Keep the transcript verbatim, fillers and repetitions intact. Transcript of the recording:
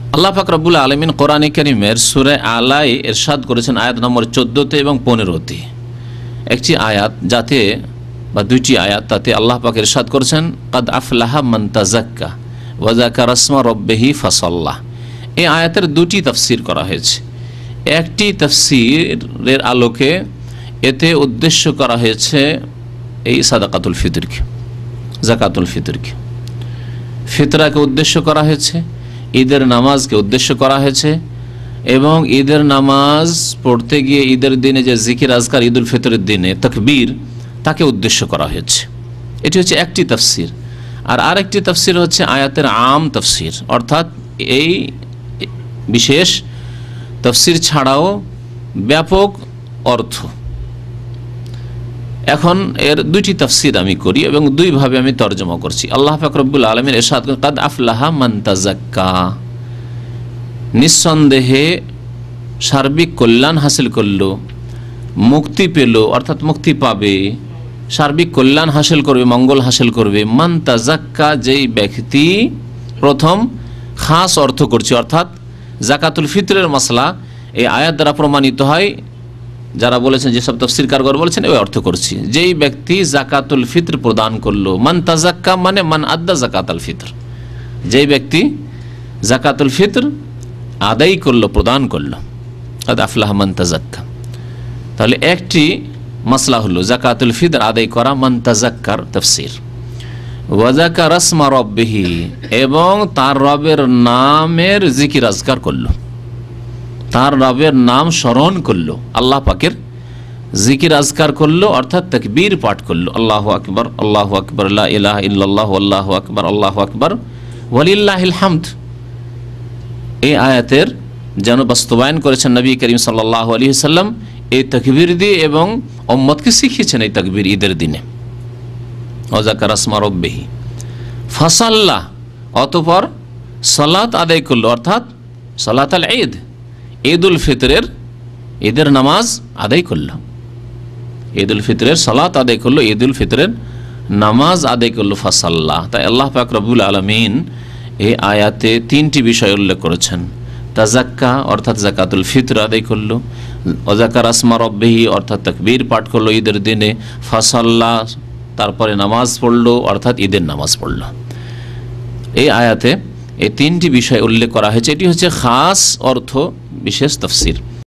আল্লাহ পাক রব্বুল আলামিন কোরআনে কারীমের সূরা আলায় ইরশাদ করেছেন আয়াত নম্বর চোদ্দোতে এবং পনেরোতে। একটি আয়াত যাতে বা দুইটি আয়াত, তাতে আল্লাহ পাক ইরশাদ করেছেন কাদ আফলাহা মান তাযাক্কা ওয়া যাকারা ইসমা রাব্বিহি ফাসাল্লাহ। এই আয়াতের দুটি তাফসীর করা হয়েছে। একটি তাফসীরের আলোকে এতে উদ্দেশ্য করা হয়েছে এই সাদাকাতুল ফিতরকে, যাকাতুল ফিতরকে, ফিতরাকে উদ্দেশ্য করা হয়েছে, ঈদের নামাজকে উদ্দেশ্য করা হয়েছে, এবং ঈদের নামাজ পড়তে গিয়ে ঈদের দিনে যে জিকির আজকার ঈদুল ফিতরের দিনে তাকবীর, তাকে উদ্দেশ্য করা হয়েছে। এটি হচ্ছে একটি তাফসীর। আর আরেকটি তাফসীর হচ্ছে আয়াতের আম তাফসীর, অর্থাৎ এই বিশেষ তাফসীর ছাড়াও ব্যাপক অর্থ। এখন এর দুইটি তাফসীর আমি করি এবং দুইভাবে আমি তরজমা করছি। আল্লাহ পাক রব্বুল আলামিন ইরশাদ করেন কাদ আফলাহা মান তাযাক্কা, নিঃসন্দেহে সার্বিক কল্যাণ হাসিল করলো, মুক্তি পেল, অর্থাৎ মুক্তি পাবে, সার্বিক কল্যাণ হাসিল করবে, মঙ্গল হাসিল করবে। মান তাযাক্কা, যেই ব্যক্তি, প্রথম খাস অর্থ করছে, অর্থাৎ যাকাতুল ফিতরের মাসলা এই আয়াত দ্বারা প্রমাণিত হয়। যারা বলেছেন, যেসব তাফসীরকারগণ বলেছেন, এই অর্থ করছি, যেই ব্যক্তি যাকাতুল ফিতর প্রদান করলো। মান তাযাক্কা মানে মান আদ্দা যাকাতুল ফিতর, যেই ব্যক্তি যাকাতুল ফিতর আদায় করলো, প্রদান করলো। কাদ আফলাহা মান তাযাক্কা। তাহলে একটি মাসলা হলো যাকাতুল ফিতর আদায় করা, মান তাযাক্কার তাফসীর। ওয়া যাকারা ইসমা রাব্বিহি, এবং তার রবের নামের জিকির আজকার করলো, তার রবের নাম স্মরণ করলো, আল্লাহ পাকের জিকির আজকার করলো, অর্থাৎ তাকবীর পাঠ করলো, আল্লাহু আকবার, আল্লাহু আকবার, লা ইলাহা ইল্লাল্লাহু, আল্লাহু আকবার, আল্লাহু আকবার, ওয়ালিল্লাহিল হামদ। এই আয়াতের যেন বাস্তবায়ন করেছেন নবী করিম সাল্লাল্লাহু আলাইহি ওয়াসাল্লাম এই তাকবীর দিয়ে, এবং উম্মতকে শিখিয়েছেন এই তাকবীর ঈদের দিনে। ওয়া যাকারা ইসমা রাব্বিহি ফাসাল্লা, অতঃপর সালাত আদায় করলো, অর্থাৎ সালাতুল ঈদ, ঈদুল ফিতরের ঈদের নামাজ আদায় করলো, ঈদুল ফিতরের সালাত আদায় করলো, ঈদুল ফিতরের নামাজ আদায় করলো, ফাসাল্লাহ। তাই আল্লাহ পাক রব্বুল আলামিন এই আয়াতে তিনটি বিষয় উল্লেখ করেছেন। তাযাক্কা অর্থাৎ যাকাতুল ফিতর আদায় করলো, ওয়া যাকারা ইসমা রাব্বিহি অর্থাৎ তাকবীর পাঠ করলো ঈদের দিনে, ফাসাল্লাহ তারপরে নামাজ পড়লো, অর্থাৎ ঈদের নামাজ পড়লো। এই আয়াতে এই তিনটি বিষয় উল্লেখ করা হয়েছে। এটি হচ্ছে খাস অর্থ, বিশেষ তাফসীর।